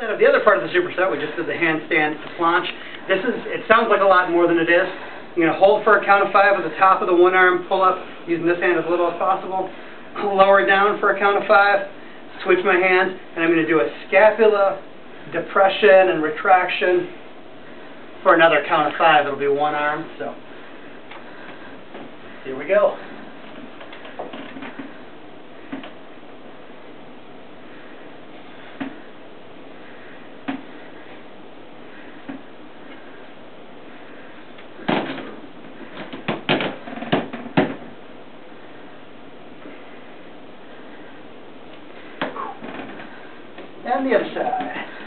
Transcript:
Instead of the other part of the superset, we just did the handstand planche. It sounds like a lot more than it is. I'm going to hold for a count of 5 at the top of the one arm, pull up, using this hand as little as possible. Lower down for a count of 5, switch my hands, and I'm going to do a scapula depression and retraction for another count of 5. It'll be one arm. So here we go. And the other side.